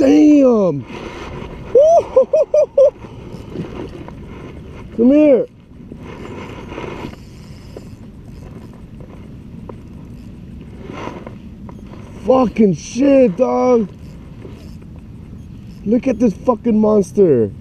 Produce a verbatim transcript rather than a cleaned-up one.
Damn! Come here! Fucking shit, dog! Look at this fucking monster!